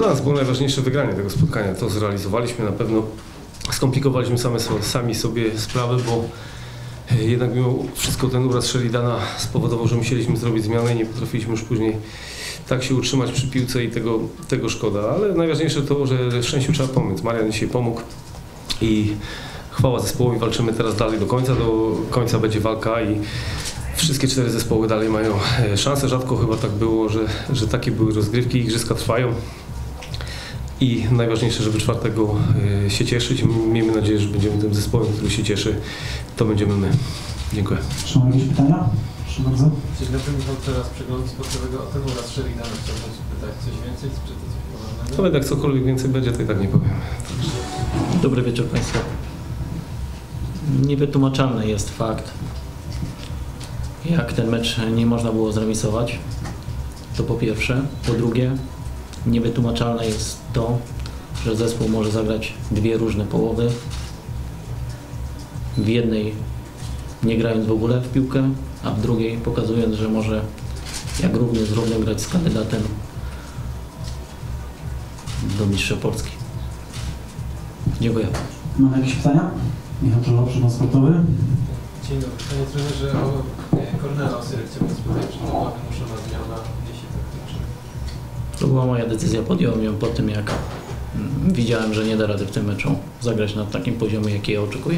Dla nas było najważniejsze wygranie tego spotkania. To zrealizowaliśmy na pewno. Skomplikowaliśmy sami sobie sprawę, bo jednak mimo wszystko ten uraz Sheridana spowodował, że musieliśmy zrobić zmianę i nie potrafiliśmy już później tak się utrzymać przy piłce i tego szkoda. Ale najważniejsze to, że szczęściu trzeba pomóc. Marian dzisiaj pomógł i chwała zespołowi. Walczymy teraz dalej do końca będzie walka i wszystkie 4 zespoły dalej mają szansę. Rzadko chyba tak było, że takie były rozgrywki, igrzyska trwają. I najważniejsze, żeby 4 się cieszyć. Miejmy nadzieję, że będziemy tym zespołem, który się cieszy. To będziemy my. Dziękuję. Czy mamy jakieś pytania? Proszę bardzo. Dzień dobry, Michał, teraz przeglądu sportowego o ten uraz Sheridana chciałbym spytać. Coś więcej, czy to coś poważnego? Nawet jak cokolwiek więcej będzie, to i tak nie powiem. Dobry wieczór Państwu. Niewytłumaczalny jest fakt, jak ten mecz nie można było zremisować. To po pierwsze. Po drugie, niewytłumaczalne jest to, że zespół może zagrać 2 różne połowy. W jednej nie grając w ogóle w piłkę, a w drugiej pokazując, że może jak równy z równym grać z kandydatem do mistrza Polski. Dziękuję. Mamy jakieś pytania? Michał Czerwoł, Przegląd Sportowy. Dzień dobry. Panie trenerze, o Kornela Osyrę chciałbym spytać, czy to była wymuszona zmiana, jeśli tak, czy... To była moja decyzja, podjąłem ją po tym, jak widziałem, że nie da rady w tym meczu zagrać na takim poziomie, jaki ja oczekuję.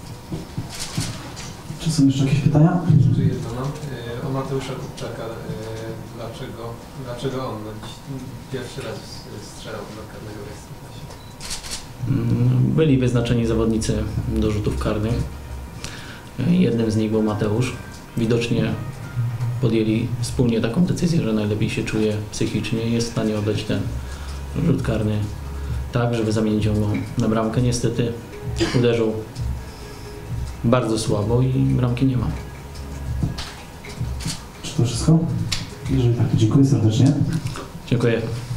Czy są jeszcze jakieś pytania? Czy jedno mam? O Mateusza Kupczaka. Dlaczego on pierwszy raz strzelał do karnego Westerplasie? Byli wyznaczeni zawodnicy do rzutów karnych. Jednym z nich był Mateusz. Widocznie podjęli wspólnie taką decyzję, że najlepiej się czuje psychicznie i jest w stanie oddać ten rzut karny tak, żeby zamienić ją na bramkę. Niestety uderzył bardzo słabo i bramki nie ma. Czy to wszystko? Jeżeli tak, to dziękuję serdecznie. Dziękuję.